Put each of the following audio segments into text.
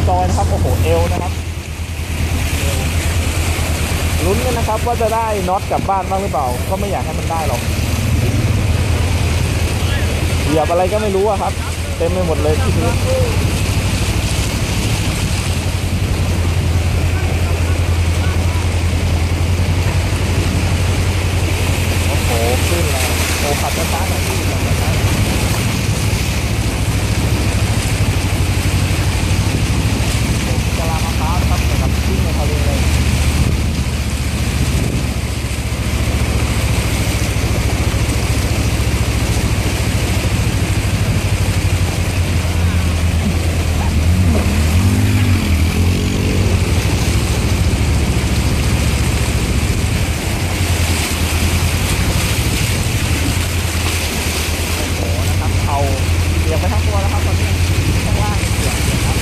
ซอยนะครับโอ้โหเอวนะครับลุ้นกันนะครับว่าจะได้น็อตกลับบ้านบ้างหรือเปล่าก็ไม่อยากให้มันได้หรอกเหยียบอะไรก็ไม่รู้อะครับเต็มไปหมดเลยที่พื้นโอ้โหขึ้นแล้วโอ้ขับช้าๆหน่อยที่ขับช้าๆกะลามะพร้าวนะครับสำหรับที่ในทะเลเลยเดี๋ยวไปทั้งตัวแล้วครับตอนนี้ข้างล่างเสียงครับ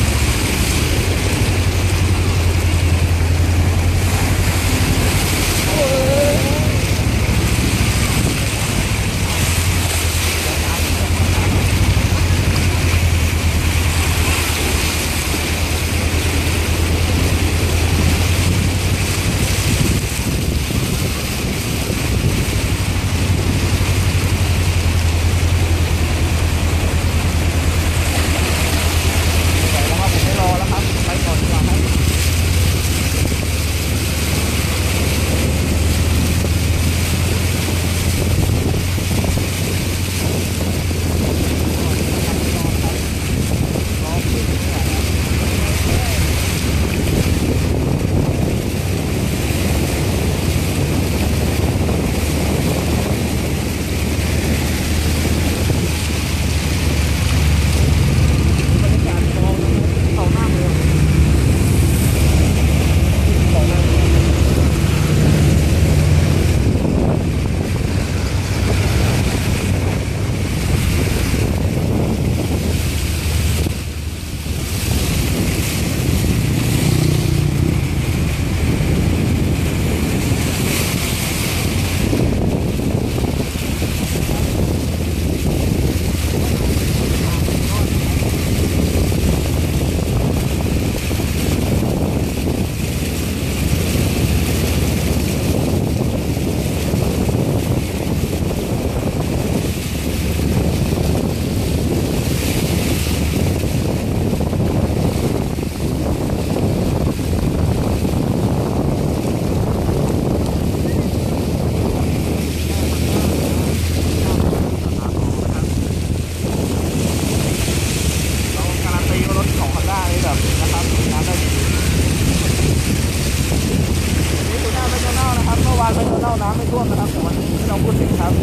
น้ำไม่ท่วมนะครับแต่วันนี้ที่เราพูดถึงครับ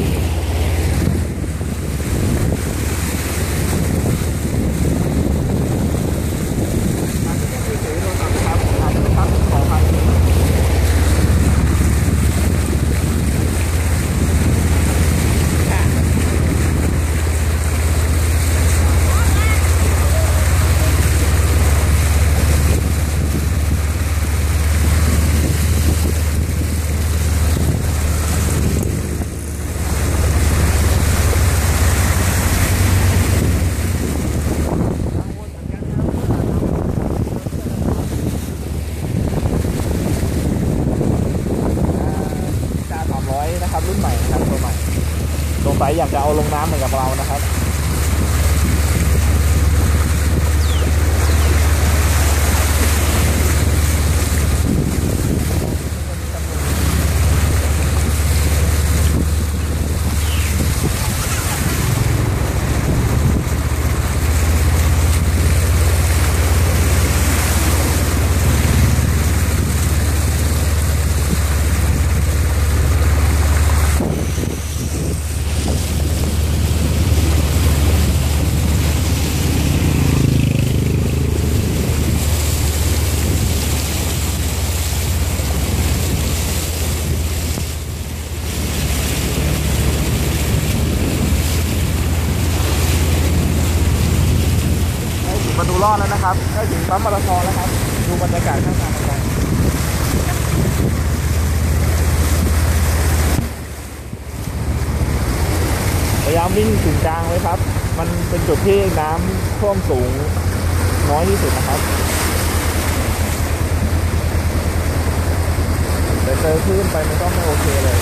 รุ่นใหม่นะครับตัวใหม่สงสัยอยากจะเอาลงน้ำเหมือนกับเรานะครับมาดูรอดแล้วนะครับใกล้ถึงปั๊มปตทแล้วครับดูบรรยากาศข้างทางกันพยายามวิ่งถึงกลางไว้ครับมันเป็นจุดที่น้ำท่วมสูงน้อยที่สุดนะครับแต่เจอคลื่นไปมันก็ไม่โอเคเลย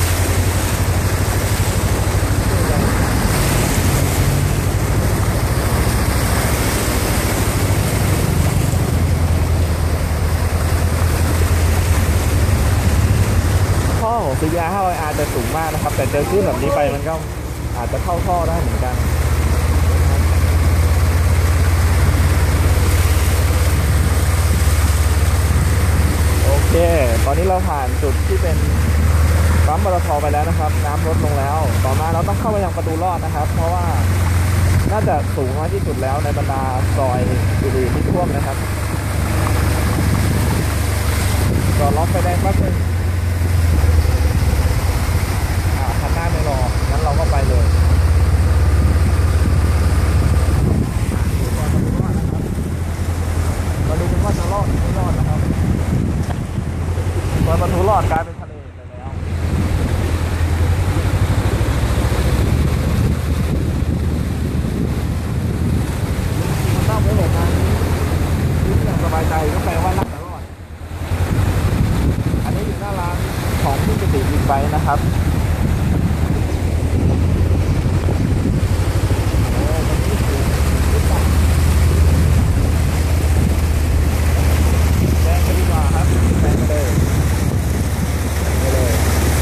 ท่อของ CBR 500R จะสูงมากนะครับแต่เจอคลื่นแบบนี้ไปมันก็อาจจะเข้าท่อได้เหมือนกันโอเคตอนนี้เราผ่านจุดที่เป็นปั๊มปตท.ไปแล้วนะครับน้ำลดลงแล้วต่อมาเราต้องเข้าไปยังประตูลอดนะครับเพราะว่าน่าจะสูงน้อยที่สุดแล้วในบรรดาซอยอื่นๆที่ท่วมนะครับก็ล็อกไฟแดงแป๊บนึงคันหน้าไม่รองั้นเราก็ไปเลยมาดูกันว่าจะรอดหรือไม่รอดนะครับตอนประตูรอดกลายเป็นทะเลไปแล้วมันต้องไม่หลบนะยิ้มอย่างสบายใจก็แปลว่าน่าจะรอดอันนี้อยู่หน้าร้านของพี่กิติบิ๊กไบค์นะครับแดงไปดีกว่าครับแดงไปเลยไปเลย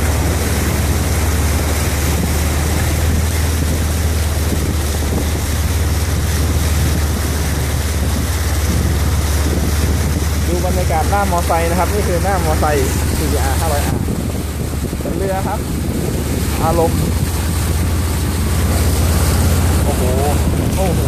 ดูบรรยากาศหน้ามอไซค์นะครับนี่คือหน้ามอไซค์ CBR 500R เป็นเรือครับอารมณ์โอ้โหโอ้โห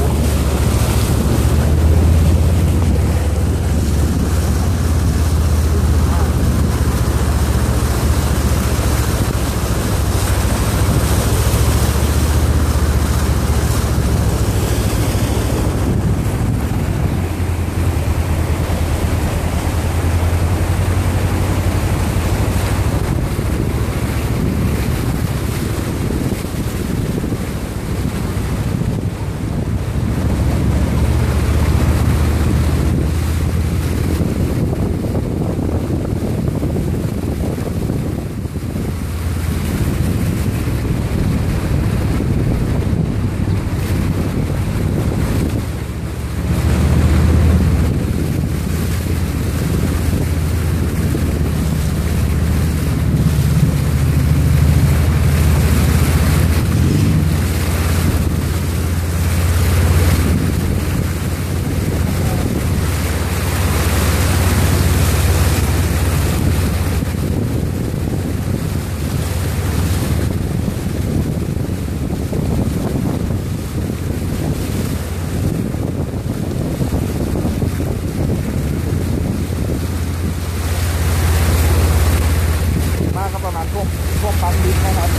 ประมาณท่วมปั๊มลิฟต์นะครับ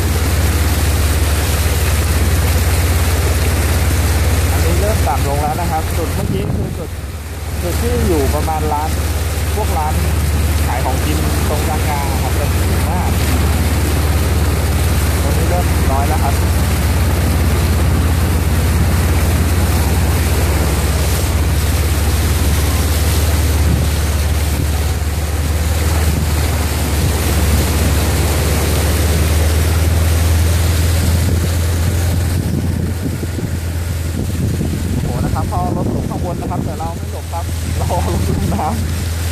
อันนี้เริ่มต่ำลงแล้วนะครับจุดเมื่อกี้คือจุดที่อยู่ประมาณร้านพวกร้านขายของกินตรงกลางๆครับจะสูงมากตรงนี้เริ่มน้อยแล้วครับพอรถลงข้างบนนะครับแต่เราไม่หลบครับเราลงน้ำ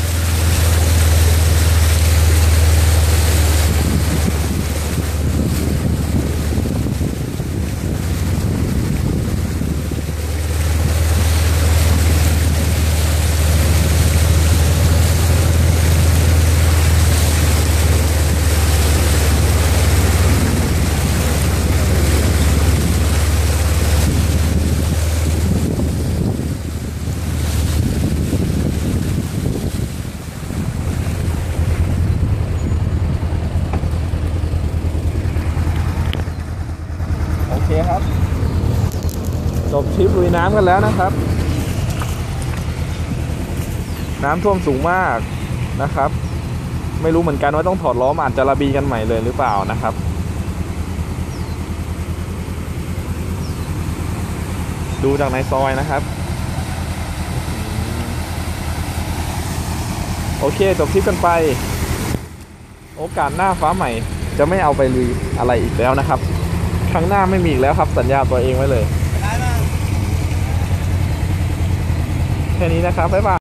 ครับจบทริปลุยน้ำกันแล้วนะครับน้ำท่วมสูงมากนะครับไม่รู้เหมือนกันว่าต้องถอดล้ออาจจะระบีกันใหม่เลยหรือเปล่านะครับดูจากในซอยนะครับโอเคจบคลิปกันไปโอกาสหน้าฟ้าใหม่จะไม่เอาไปลุยอะไรอีกแล้วนะครับครั้งหน้าไม่มีอีกแล้วครับสัญญาตัวเองไว้เลยแค่นี้นะครับบ๊ายบาย